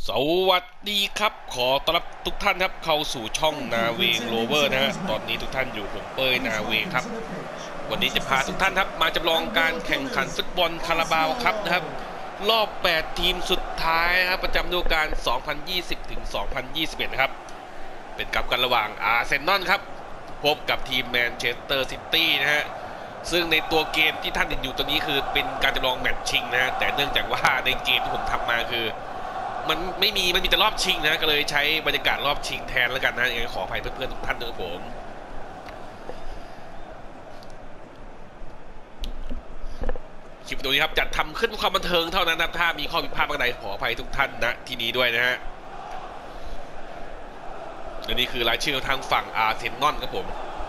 สวัสดีครับขอต้อนรับทุกท่านครับเข้าสู่ช่องนาเวงโรเวอร์นะฮะตอนนี้ทุกท่านอยู่ผมเป้ยนาเวงครับวันนี้จะพาทุกท่านครับมาจำลองการแข่งขันฟุตบอลคาราบาวครับนะครับรอบ8ทีมสุดท้ายครับประจำฤดูกาล2020ถึง2021นะครับเป็นกับกันระหว่างอาร์เซนอลครับพบกับทีมแมนเชสเตอร์ซิตี้นะฮะซึ่งในตัวเกมที่ท่านเห็นอยู่ตัวนี้คือเป็นการจำลองแมตช์ชิงนะฮะแต่เนื่องจากว่าในเกมที่ผมทำมาคือมันมีแต่รอบชิงนะก็เลยใช้บรรยากาศรอบชิงแทนแล้วกันนะยังไงขออภัยเพื่อนๆทุกท่านด้วยครับผมคลิปวิดีโอนี้ครับจัดทำขึ้นเพื่อความบันเทิงเท่านั้นนะถ้ามีข้อผิดพลาดบางใดขออภัยทุกท่านนะที่นี้ด้วยนะฮะและนี่คือรายชื่อทางฝั่งอาร์เซนอลครับผม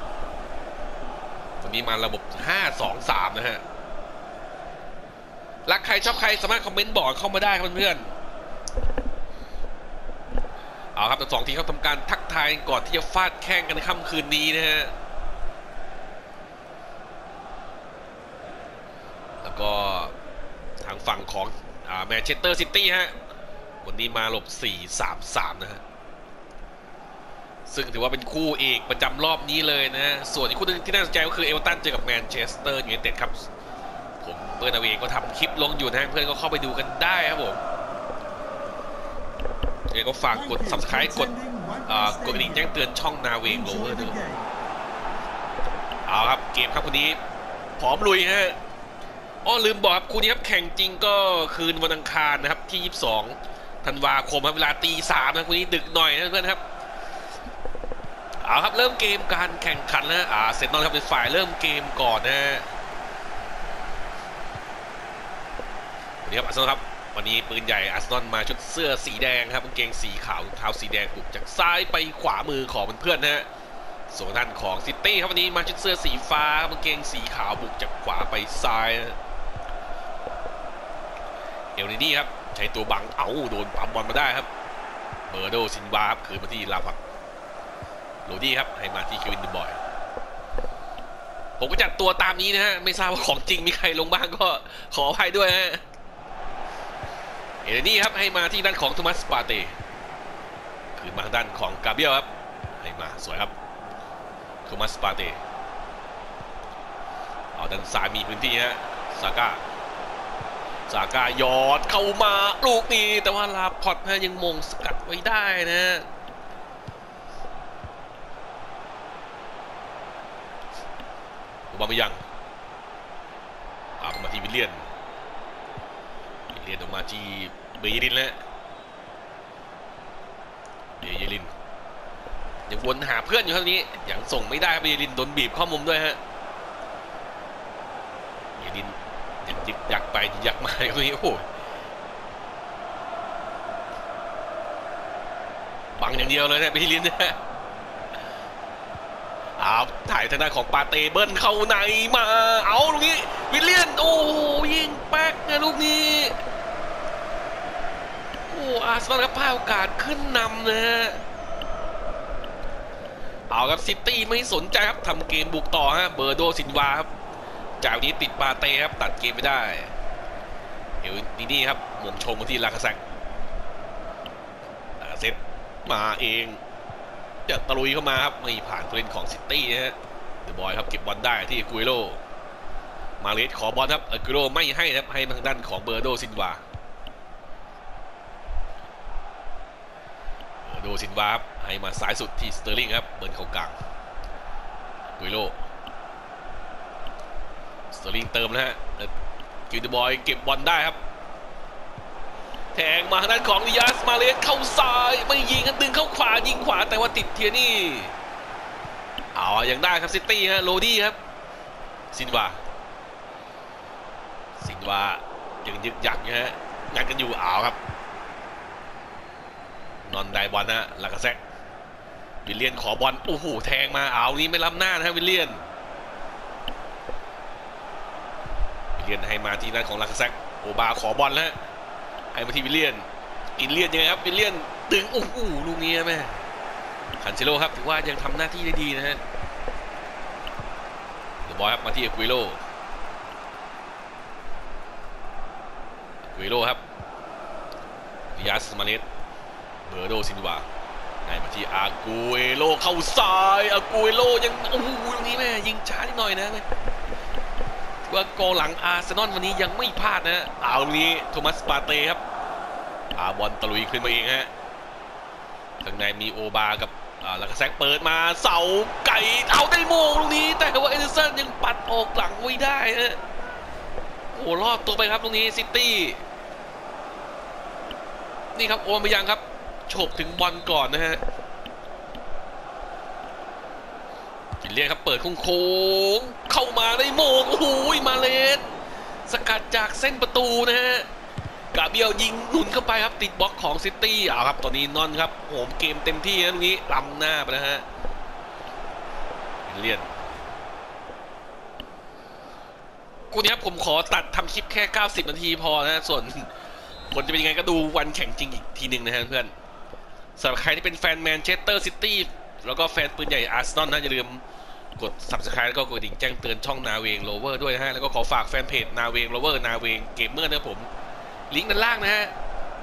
วันนี้มาระบบ5-2-3นะฮะรักใครชอบใครสามารถคอมเมนต์บอกเข้ามาได้ครับเพื่อนเอาครับทั้งสองทีมเขาทำการทักทายก่อนที่จะฟาดแข่งกันในค่ำคืนนี้นะฮะแล้วก็ทางฝั่งของแมนเชสเตอร์ซิตี้ฮะวันนี้มาหลบ4-3-3นะฮะซึ่งถือว่าเป็นคู่เอกประจำรอบนี้เลยนะฮะส่วนอีกคู่นึงที่น่าสนใจก็คือเอเวอร์ตันเจอกับแมนเชสเตอร์ยูไนเต็ดครับผมเพื่อนเอาเองก็ทำคลิปลงอยู่นะฮะเพื่อนก็เข้าไปดูกันได้ครับผมก็ฝากกด subscribe กดกระดิ่งแจ้งเตือนช่องนาเวงโรเวอร์ด้วยเอาครับเกมครับคนนี้พร้อมลุยฮะอ้อลืมบอกครับคู่นี้ครับแข่งจริงก็คืนวันอังคารนะครับที่22ธันวาคมครับเวลา3:00นะคู่นี้ดึกหน่อยนะเพื่อนครับเอาครับเริ่มเกมการแข่งขันนะเซนนอนครับเป็นฝ่ายเริ่มเกมก่อนนะวันนี้ครับอาร์เซนอลครับวันนี้ปืนใหญ่อาร์เซนอลมาชุดเสื้อสีแดงครับกางเกงสีขาวรองเท้าสีแดงบุกจากซ้ายไปขวามือของเพื่อนๆนะฮะส่วนท่านของซิตี้ครับวันนี้มาชุดเสื้อสีฟ้ากางเกงสีขาวบุกจากขวาไปซ้ายนะเอลนี่ครับใช้ตัวบังโดนปั๊มบอลมาได้ครับเบอร์โดซินวาครับคืนมาที่ลาพักโรดี้ครับให้มาที่เควินดูบอยผมก็จัดตัวตามนี้นะฮะไม่ทราบว่าของจริงมีใครลงบ้างก็ขออภัยด้วยฮะเอเลนี่ครับให้มาที่ด้านของโทมัสปาเต้คืนมาด้านของกาเบียลครับให้มาสวยครับโทมัสปาเต้เอาด้านซ้ายมีพื้นที่ฮะซาก้ายอดเข้ามาลูกนี้แต่ว่าลาพอตยังมงสกัดไว้ได้นะบามายังมาที่วิลเลียนออกมาที่เบย์ลินแล้วเบย์ลินยังวนหาเพื่อนอยู่เท่านี้ยังส่งไม่ได้เบย์ลินโดนบีบข้อมุมด้วยฮะเบย์ลินยังยึกยักไปยึกยักมาตรงนี้โอ้บังอย่างเดียวเลยนะเบย์ลินนะถ่ายทางด้านของปาเต้เบิ้ลเข้าในมาลูกนี้วิลเลียนยิงแป๊กนะลูกนี้อาร์เซนอลครับพลาดโอกาสขึ้นนำนะฮะครับซิตี้ไม่สนใจครับทำเกมบุกต่อฮะเบอร์โดซินวาครับจากนี้ติดปาเต้ครับตัดเกมไม่ได้นี่ครับมงชงมาที่ลาคาเซกเซตมาเองจะตะลุยเข้ามาครับไม่ผ่านตัวเล่นของซิตี้นะฮะเดอะบอยครับเก็บบอลได้ที่กุยโรมาเลสขอบอลครับกุยโรไม่ให้ครับให้ทางด้านของเบอร์โดซินวาให้มาซ้ายสุดที่สเตอร์ลิงครับเบิร์นเข้ากลางกุยโรสเตอร์ลิงเติมนะฮะกิลเดบอยเก็บบอลได้ครับแทงมาทางด้านของดิอาสมาเลสเข้าซ้ายไม่ยิงกันดึงเข้าขวายิงขวาแต่ว่าติดเทียนี่ยังได้ครับซิตี้ฮะโรดี้ครับซินวายังยึกยักนะฮะงานกันอยู่ครับนอนได้บอลนะลากาเซกวิลเลียนขอบอลแทงมานี้ไม่ล้ำหน้านะฮะวิลเลียนให้มาที่ด้านของลากาเซกบาขอบอลแล้วให้มาที่วิลเลียนยังไงครับวิลเลียนดึงลูกนี้แม่คันเชโลครับถือว่ายังทำหน้าที่ได้ดีนะฮะเดอะบอยครับมาที่กุยโรครับดิอาสมาเลสเบอร์โดซินวาให้มาที่อากูเอโลเข้าซ้ายอากูเอโลยังโอ้โหตรงนี้แม่ยิงช้านิดหน่อยนะว่ากองหลังอาร์เซนอลวันนี้ยังไม่พลาดนะเอาตรงนี้โทมัสปาเต้ครับบอลตะลุยขึ้นมาเองฮะข้างในมีโอบากับแล้วก็แซกเปิดมาเสาไก่เอาได้โมงตรงนี้แต่ว่าเอเดอร์สันยังปัดออกหลังไว้ได้นะโอ้รอดตัวไปครับตรงนี้ซิตี้นี่ครับโอนไปยังครับโฉบถึงบอลก่อนนะฮะจินเลียนครับเปิดโค้งเข้ามาได้โมงโอ้โหมาเลสสกัดจากเส้นประตูนะฮะกาเบียลยิงหนุนเข้าไปครับติดบล็อกของซิตี้เอาครับตอนนี้นอนครับโหมเกมเต็มที่นะตรงนี้ล้ำหน้าไปนะฮะจินเลียนกูนี้ครับผมขอตัดทำคลิปแค่90นาทีพอนะส่วนผลจะเป็นยังไงก็ดูวันแข่งจริงอีกทีหนึ่งนะฮะเพื่อนสำหรับใครที่เป็นแฟนแมนเชสเตอร์ซิตี้แล้วก็แฟนปืนใหญ่อาร์เซนอลนะอย่าลืมกด Subscribe แล้วก็กดดิ่งแจ้งเตือนช่องนาเวงโรเวอร์ด้วยนะฮะแล้วก็ขอฝากแฟนเพจนาเวงโรเวอร์นาเวงเกมเมอร์นะครับผมลิงก์ด้านล่างนะฮะ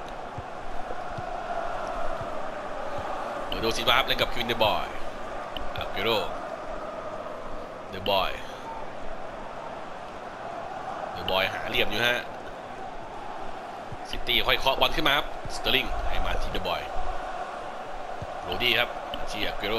โดซิบาฟเล่นกับควินเดอร์บอยอาเกโรเดอะบอยหาเหลี่ยมอยู่ฮะซิตี้ค่อยเคาะบอลขึ้นมาครับสเตอร์ลิงให้มาที่เดอะบอยโรดี้ครับที่อาเกโร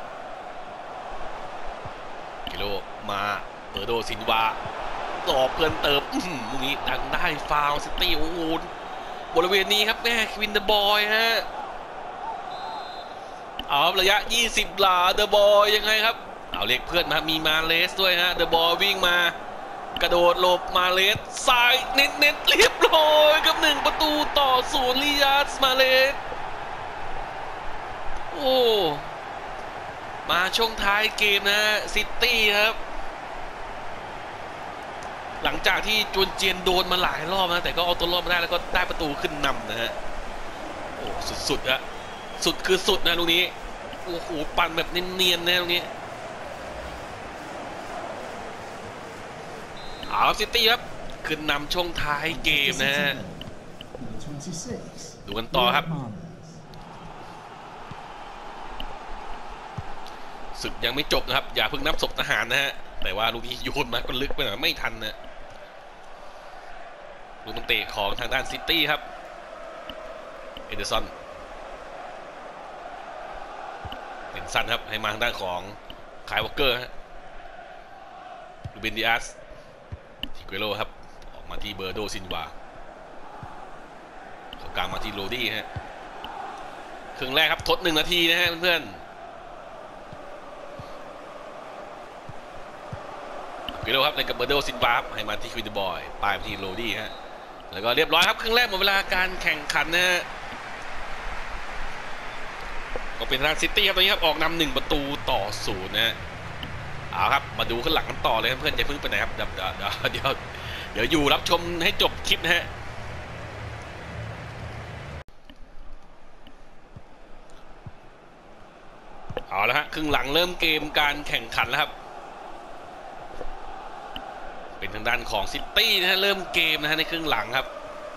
มาเบอร์โดซินวาต่อเพื่อนเติมตรงนี้ดังได้ฟาวซิตี้โอ้โหบริเวณนี้ครับแม่ควินเดอะบอยฮะเอาระยะ20หลาเดอะบอยยังไงครับเอาเรียกเพื่อนมามีมาเลสด้วยฮะเดอะบอยวิ่งมากระโดดหลบมาเลสซ้ายเน็ตเรียบร้อยกับ1ประตูต่อ0ลิยาสมาเลสโอ้มาช่วงท้ายเกมนะซิตี้ครับหลังจากที่จวนเจียนโดนมาหลายรอบนะแต่ก็เอาตัวรอดมาได้แล้วก็ได้ประตูขึ้นนำนะฮะโอ้สุดๆอะสุดคือสุดนะลูกนี้โอ้โหปั่นแบบเนียนๆนะลูกนี้เอาซิตี้ครับขึ้นนำช่วงท้ายเกมนะฮะดูกันต่อครับศึกยังไม่จบนะครับอย่าเพิ่งนับศพทหารนะฮะแต่ว่าลูกนี้โยนมาก็ลึกไปหน่อยไม่ทันนะลูกมันเตะของทางด้านซิตี้ครับเอเดอร์สันเป็นสั้นครับให้มาทางด้านของคายวอลเกอร์ฮะลูเบนดิอาสทิเกโรครับออกมาที่เบอร์โดซินวาเข้ากลางมาที่โรดี้ฮะครึ่งแรกครับทด1 นาทีนะฮะเพื่อนเล่นกับเบอร์โดซินวาให้มาที่ควินเดอร์บอยป้ายไปที่โรดี้ฮะแล้วก็เรียบร้อยครับครึ่งแรกหมดเวลาการแข่งขันนะฮะก็เป็นทางซิตี้ครับตอนนี้ครับออกนำ1ประตูต่อ0นะฮะเอาครับมาดูข้างหลังกันต่อเลยเพื่อนอย่าเพิ่งไปไหนครับเดี๋ยวอยู่รับชมให้จบคลิปนะฮะเอาละฮะครึ่งหลังเริ่มเกมการแข่งขันแล้วครับเป็นทางด้านของซิตี้นะฮะเริ่มเกมนะฮะในครึ่งหลังครับ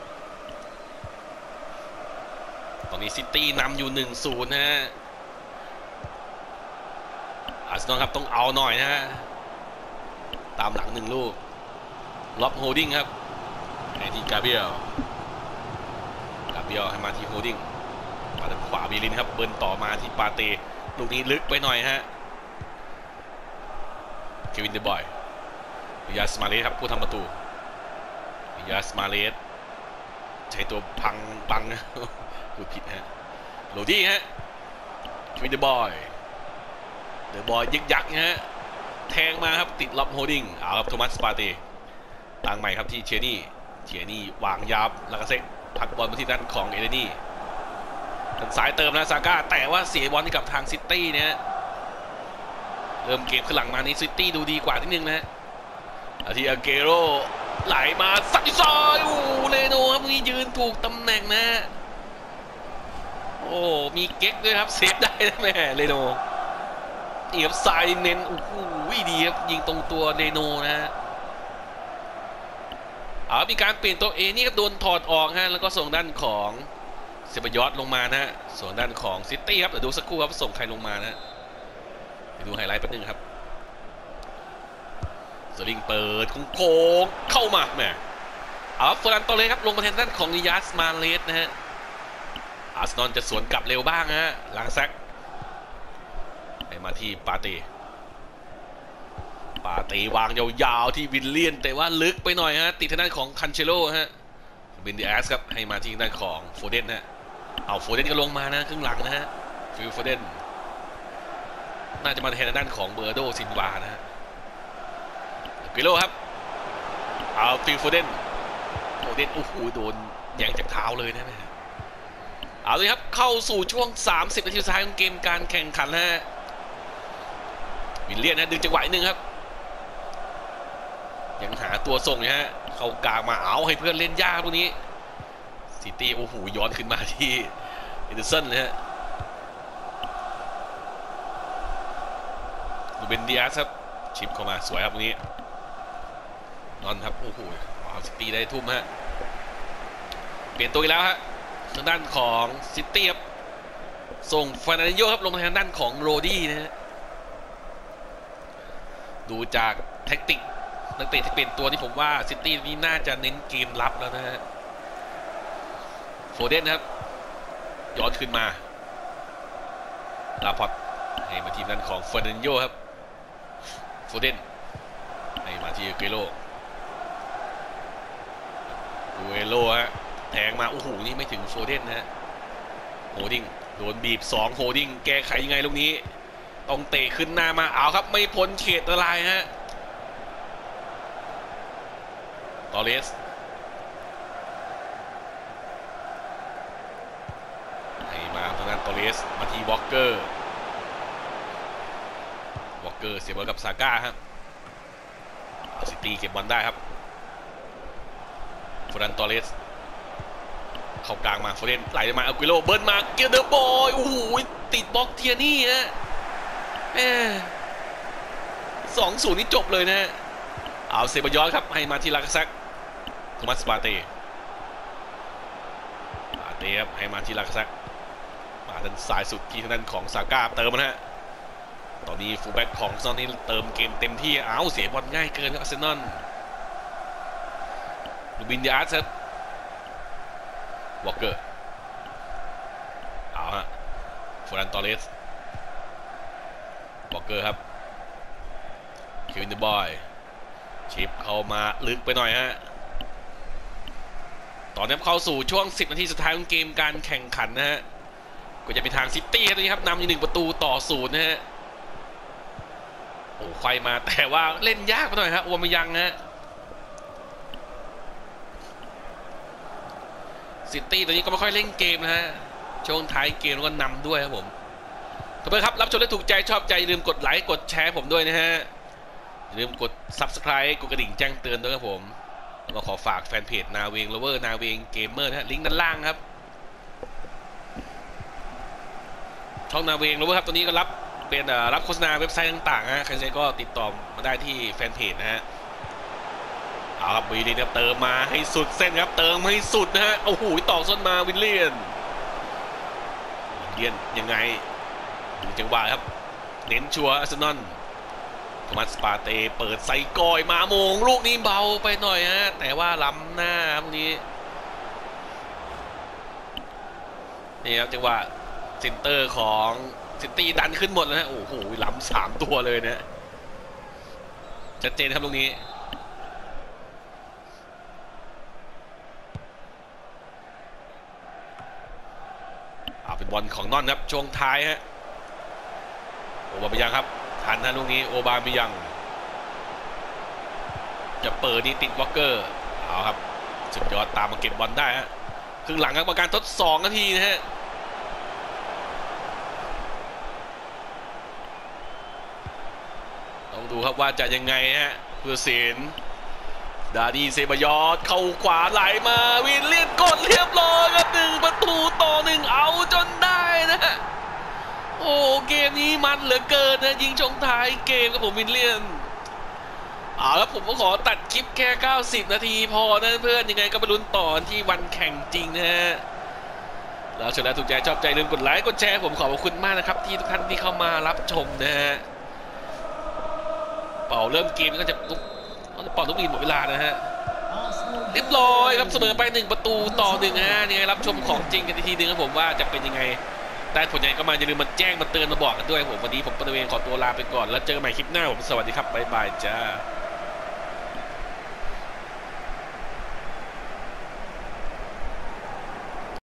ตอนนี้ซิตี้นำอยู่1-0นะฮะอาร์เซนอลครับต้องเอาหน่อยนะฮะตามหลัง1 ลูกล็อบโฮดิ้งครับให้ที่กาเบียลให้มาที่โฮดิ้งมาทางขวาบีลินครับเบิร์นต่อมาที่ปาเต้ลูกนี้ลึกไปหน่อยฮะเควินเดอร์บอยยาสมาเลสครับผู้ทำประตูยาสมาเลสใช้ตัวพังบังนะพูดผิดฮะโรดี้ฮะควินเดอร์บอยยึกยักฮะแทงมาครับติดล็อบโฮดิ้งเอาครับโทมัสปาเต้ตั้งใหม่ครับที่เชียนี่วางยับแล้วก็เซ็กพักบอลมาที่ด้านของเอเดนี่ทางซ้ายเติมนะซาก้าแต่ว่าเสียบอลกับทางซิตี้เนี่ยเริ่มเกมขึ้นหลังมานี้ซิตี้ดูดีกว่านิดนึงนะที่อาเกโรไหลมาสักซอยโอ้เลโนครับนี่ยืนถูกตำแหน่งนะโอ้มีเก๊กด้วยครับเซฟได้นะแม่เลโนนี่ครับไซเน้นโอ้โหดีครับยิงตรงตัวเลโนนะมีการเปลี่ยนตัวเอนี่ครับโดนถอดออกฮะแล้วก็ส่งด้านของเซบายอสลงมานะฮะส่วนด้านของซิตี้ครับเดี๋ยวดูสักครู่ครับส่งใครลงมานะเดี๋ยวดูไฮไลท์แป๊บนึงครับสลิงเปิดโค้งเข้ามาแหมเอาเฟอร์นันโตเลสครับลงมาแทนด้านของนิยัสมาเลสนะฮะอาร์เซนอลจะสวนกลับเร็วบ้างฮะหลังแซกไปมาที่ปาเต้วางยาวๆที่วิลเลียนแต่ว่าลึกไปหน่อยฮะติดทางด้านของคันเชโลฮะบินดิแอสครับให้มาที่ด้านของโฟเดนนะเอาโฟเดนก็ลงมานะครึ่งหลังนะฮะฟิลโฟเดนน่าจะมาแทนด้านของเบอร์โดซินวานะฮะกิโลครับเอาฟิลโฟเดนโอ้โหโดนแย่งจากเท้าเลยนะเอาเลยครับเข้าสู่ช่วง30นาทีสุดท้ายของเกมการแข่งขันฮะวิลเลียนนะดึงจังหวะนึงครับยังหาตัวส่งนะฮะเข้ากลางมาเอาให้เพื่อนเล่นยากพวกนี้ซิตี้โอ้โหย้อนขึ้นมาที่เอเดอร์สันนะฮะลูเบนดิอาสครับชิปเข้ามาสวยครับพวกนี้นอนครับโอ้โหซิตี้ได้ทุ่มฮะเปลี่ยนตัวอีกแล้วฮะทางด้านของซิตี้ครับส่งฟานาดิโยครับลงมาทางด้านของโรดี้นะฮะดูจากแท็กติกนักเตะที่เปลี่ยนตัวนี่ผมว่าซิตี้นี่น่าจะเน้นเกมรับแล้วนะฮะโฟเดนครับย้อนขึ้นมาลาพอตให้มาทีมด้านของฟานาดิโยครับโฟเดนให้มาที่เกโลฮะแทงมาโอ้โหนี่ไม่ถึงโฟเดนนะฮะโฮดิงโดนบีบ2โฮดิงแก้ไขยังไงลูกนี้ต้องเตะขึ้นหน้ามาเอาครับไม่พ้นเขตละลายฮะตอเรสให้มาทางด้านตอเรสมาที่วอลเกอร์เสียบอลกับซาก้าครับซิตี้เก็บบอลได้ครับฟอร์นันตอเรสเข้ากลางมาโฟเดนไหลมาอากิโลเบิร์นมาเกเดอร์บอยโอ้โหติดบล็อกเทียนี่ฮะ2-0นี่จบเลยนะเอาเซบายอสครับให้มาที่ลากาแซกโทมัสปาเต้ครับให้มาที่ลากาแซกมาด้านซ้ายสุดที่ทางด้านของซาก้าเติมนะฮะตอนนี้ฟูลแบ็กของซอนนี่เติมเกมเต็มที่เอาเสียบอลง่ายเกินครับอาร์เซนอลลูบินดิอาสครับวอลเกอร์เอาฮะฟอร์นันตอเรสวอลเกอร์ครับคิวอินเดอะบอยชิปเข้ามาลึกไปหน่อยฮะตอนนี้เข้าสู่ช่วง10นาทีสุดท้ายของเกมการแข่งขันนะฮะก็จะเป็นทางซิตี้ครับตอนนี้ครับนำอยู่1-0นะฮะโอ้ไฟมาแต่ว่าเล่นยากไปหน่อยฮะวอร์มยังฮะซิตี้ตอนนี้ก็ไม่ค่อยเล่นเกมนะฮะช่วงท้ายเกมแล้วก็นำด้วยครับผมขอบคุณครับรับชมและถูกใจชอบใจลืมกดไลค์กดแชร์ผมด้วยนะฮะลืมกด Subscribe กดกระดิ่งแจ้งเตือนด้วยครับผมแล้วก็ขอฝากแฟนเพจนาเวงโรเวอร์นาเวงเกมเมอร์นะฮะลิงก์ด้านล่างครับช่องนาเวงโรเวอร์ครับตัวนี้ก็รับโฆษณาเว็บไซต์ต่างๆฮะใครๆก็ติดต่อมาได้ที่แฟนเพจนะฮะเอาครับวิลเลียนเติมมาให้สุดเส้นครับเติมให้สุดนะฮะโอ้โหต่อส้นมาวิลเลียนยังไงจังหวะครับเน้นชัวร์อาร์เซนอลโทมัสปาเต้เปิดใส่ก้อยมาโมงลูกนี้เบาไปหน่อยฮะแต่ว่าล้ำหน้าพวกนี้นี่ครับจังหวะเซนเตอร์ของซิตี้ดันขึ้นหมดแล้วฮะโอ้โหล้ำ3ตัวเลยนะชัดเจนครับลูกนี้เป็นบอลของนอนครับช่วงท้ายฮะโอบาเมยังครับทันนะลูกนี้โอบาเมยังจะเปิดนี่ติดวอลเกอร์เอาครับสุดยอดตามมาเก็บบอลได้ฮะครึ่งหลังครับประการทด2นาทีนะฮะต้องดูครับว่าจะยังไงฮะเพื่อเสียนดาดีเซบายอสเข้าขวาไหลมาวิลเลียนกดเรียบร้อยครับ1-1เอาจนได้นะฮะโอ้เกมนี้มันเหลือเกินนะยิงช่วงท้ายเกมกับผมวิลเลียนเอาแล้วผมก็ขอตัดคลิปแค่90นาทีพอนะเพื่อนยังไงก็ไปลุ้นต่อที่วันแข่งจริงนะฮะแล้วชมแล้วถูกใจชอบใจลืมกดไลค์กดแชร์ผมขอบคุณมากนะครับที่ทุกท่านที่เข้ามารับชมนะฮะเป่าเริ่มเกมก็จะเป่าลูกบิดหมดเวลานะฮะเรียบร้อยครับเสมอไป1-1ฮะยังไงรับชมของจริงกันทีนึงครับผมว่าจะเป็นยังไงได้ผลยังไงก็มาอย่าลืมมาแจ้งมาเตือนมาบอกกันด้วยผมวันนี้ผมปนเวงขอตัวลาไปก่อนแล้วเจอกันใหม่คลิปหน้าผมสวัสดีครับบ๊ายบายจ้า